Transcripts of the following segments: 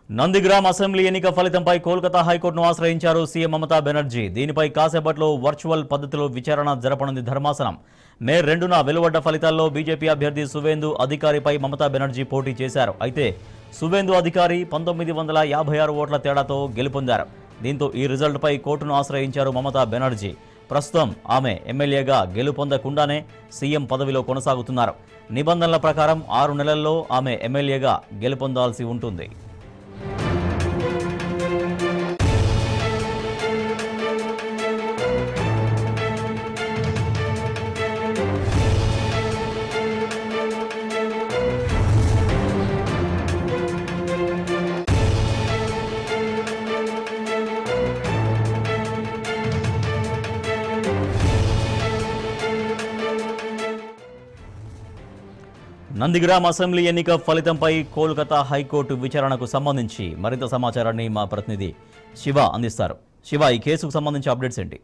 Nandigram assembly ఎన్నిక ఫలితంపై కోల్కతా హైకోర్టును ఆశ్రయించారు సీఎం మమతా బెనర్జీ. దీనిపై కాసేపట్లో వర్చువల్ పద్ధతిలో విచారణ జరపనుంది ధర్మాసనం. మే 2న వెలువడ్డ ఫలితాల్లో బీజేపీ అభ్యర్థి సువేందు అధికారిపై మమతా బెనర్జీ పోటీ చేశారు. అయితే సువేందు అధికారి 1956 ఓట్ల తేడాతో గెలుపొందారు. దీంతో ఈ రిజల్ట్పై కోర్టును ఆశ్రయించారు మమతా బెనర్జీ. ప్రస్తుతం ఆమె ఎమ్మెల్యేగా గెలుపొందకుండానే సీఎం పదవిలో కొనసాగుతున్నారు. నిబంధనల ప్రకారం 6 నెలల్లో ఆమె ఎమ్మెల్యేగా గెలుపొందాల్సి ఉంటుంది. నందిగ్రామ్ అసెంబ్లీ ఎన్నిక ఫలితంపై కోల్కతా హైకోర్టు విచారణకు సంబంధించి మరింత సమాచారాన్ని మా ప్రతినిధి శివ అందిస్తారు. శివ, ఈ కేసుకు సంబంధించి అప్డేట్స్ ఏంటి?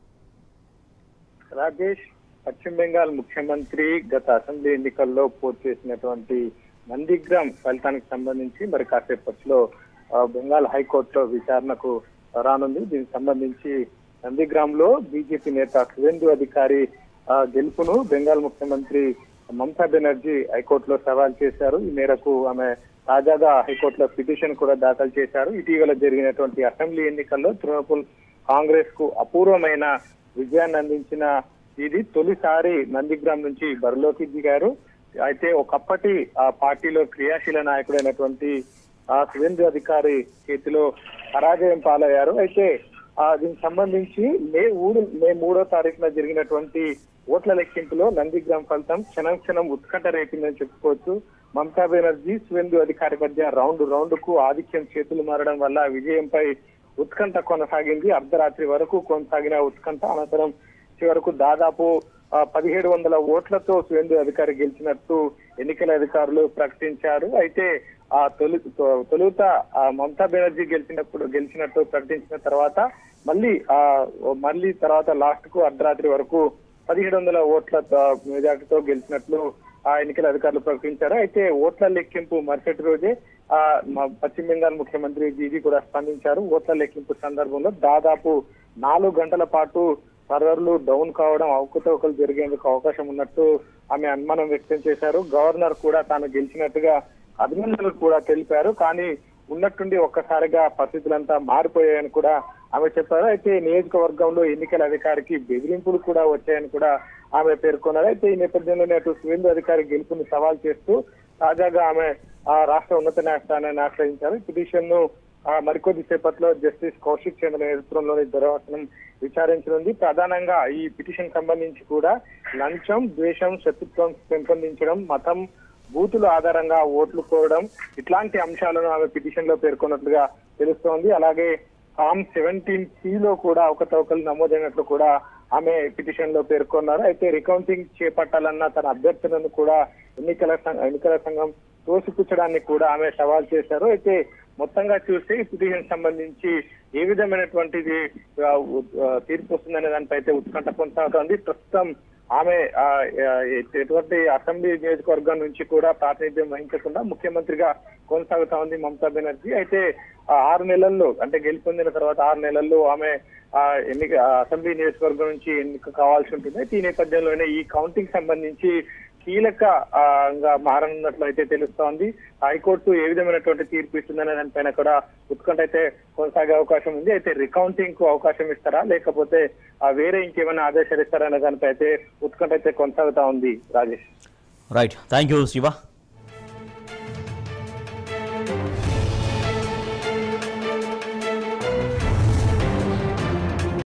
రాజేష్, పశ్చిమ బెంగాల్ ముఖ్యమంత్రి గత అసెంబ్లీ ఎన్నికల్లో పోటీ చేసినటువంటి నందిగ్రామ్ ఫలితానికి సంబంధించి మరి కాసేపట్లో బెంగాల్ హైకోర్టులో విచారణకు రానుంది. దీనికి సంబంధించి నందిగ్రామ్ లో బీజేపీ నేత సువేందు అధికారి గెలుపును బెంగాల్ ముఖ్యమంత్రి మమతా బెనర్జీ హైకోర్టులో సవాల్ చేశారు. ఈ మేరకు ఆమె తాజాగా హైకోర్టులో పిటిషన్ కూడా దాఖలు చేశారు. ఇటీవల జరిగినటువంటి అసెంబ్లీ ఎన్నికల్లో తృణమూల్ కాంగ్రెస్ కు అపూర్వమైన విజయాన్ని అందించిన ఇది తొలిసారి నందిగ్రామ్ నుంచి బరిలోకి దిగారు. అయితే ఒకప్పటి ఆ పార్టీలో క్రియాశీల నాయకుడైనటువంటి సువేందు అధికారి చేతిలో పరాజయం పాలయ్యారు. అయితే దీనికి సంబంధించి మే 3వ తారీఖున జరిగినటువంటి ఓట్ల లెక్కింపులో నందిగ్రామ్ ఫలితం క్షణం ఉత్కంఠ రేపిందని చెప్పుకోవచ్చు. మమతా బెనర్జీ సువేందు అధికారి మధ్య రౌండ్ కు ఆధిక్యం చేతులు మారడం వల్ల విజయంపై ఉత్కంఠ కొనసాగింది. అర్ధరాత్రి వరకు కొనసాగిన ఉత్కంఠ అనంతరం చివరకు దాదాపు 1700 ఓట్లతో సువేందు అధికారి గెలిచినట్టు ఎన్నికల అధికారులు ప్రకటించారు. అయితే తొలుత మమతా బెనర్జీ గెలిచినట్టు ప్రకటించిన తర్వాత మళ్ళీ తర్వాత లాస్ట్ కు అర్ధరాత్రి వరకు 1700 ఓట్ల మెజార్టీతో గెలిచినట్లు ఆ ఎన్నికల అధికారులు ప్రకటించారు. అయితే ఓట్ల లెక్కింపు మరుసటి రోజే పశ్చిమ బెంగాల్ ముఖ్యమంత్రి జీజీ కూడా స్పందించారు. ఓట్ల లెక్కింపు సందర్భంలో దాదాపు 4 గంటల పాటు సర్వర్లు డౌన్ కావడం, అవకతవకలు జరిగేందుకు అవకాశం ఉన్నట్టు ఆమె అనుమానం వ్యక్తం చేశారు. గవర్నర్ కూడా తాను గెలిచినట్టుగా అభినందనలు కూడా తెలిపారు. కానీ ఉన్నట్టుండి ఒక్కసారిగా పరిస్థితులంతా మారిపోయాయని కూడా ఆమె చెప్పారు. అయితే నియోజకవర్గంలో ఎన్నికల అధికారికి బెదిరింపులు కూడా వచ్చాయని కూడా ఆమె పేర్కొన్నారు. అయితే ఈ నేపథ్యంలోనే అటు సువేందు అధికారి గెలుపుని సవాల్ చేస్తూ తాజాగా ఆమె రాష్ట్ర ఉన్నత న్యాయస్థానాన్ని ఆశ్రయించారు. పిటిషన్ ను మరికొద్ది సేపట్లో జస్టిస్ కౌశిక్ చంద్ర నేతృత్వంలోని ధర్మాసనం విచారించనుంది. ప్రధానంగా ఈ పిటిషన్ సంబంధించి కూడా లంచం, ద్వేషం, శత్రుత్వం పెంపొందించడం, మతం, బూతుల ఆధారంగా ఓట్లు కోరడం ఇట్లాంటి అంశాలను ఆమె పిటిషన్ లో పేర్కొన్నట్లుగా తెలుస్తోంది. అలాగే ఫామ్ 17C కూడా అవకతవకలు నమోదైనట్లు కూడా ఆమె పిటిషన్ లో పేర్కొన్నారు. అయితే రికౌంటింగ్ చేపట్టాలన్న తన అభ్యర్థులను కూడా ఎన్నికల సంఘం తోసిపుచ్చడాన్ని కూడా ఆమె సవాల్ చేశారు. అయితే మొత్తంగా చూస్తే ఈ పిటిషన్ సంబంధించి ఏ విధమైనటువంటిది తీర్పు వస్తుందనే దానిపై అయితే ఉత్కంఠ కొనసాగుతోంది. ప్రస్తుతం ఆమె ఎటువంటి అసెంబ్లీ నియోజకవర్గం నుంచి కూడా ప్రాతినిధ్యం వహించకుండా ముఖ్యమంత్రిగా కొనసాగుతా ఉంది మమతా బెనర్జీ. అయితే 6 నెలల్లో అంటే గెలుపొందిన తర్వాత 6 నెలల్లో ఆమె అసెంబ్లీ నియోజకవర్గం నుంచి ఎన్నిక కావాల్సి ఉంటుంది. అయితే ఈ నేపథ్యంలోనే ఈ కౌంటింగ్ సంబంధించి కీలకంగా మారనున్నట్లు అయితే తెలుస్తోంది. హైకోర్టు ఏ విధమైనటువంటి తీర్పు ఇస్తుందనే దానిపైన కూడా ఉత్కంఠ అయితే కొనసాగే అవకాశం ఉంది. అయితే రికౌంటింగ్ కు అవకాశం ఇస్తారా, లేకపోతే వేరే ఇంకేమైనా ఆదేశాలు ఇస్తారా అనే దానిపై అయితే ఉత్కంఠ అయితే కొనసాగుతా ఉంది. Rajesh, right, thank you Shiva.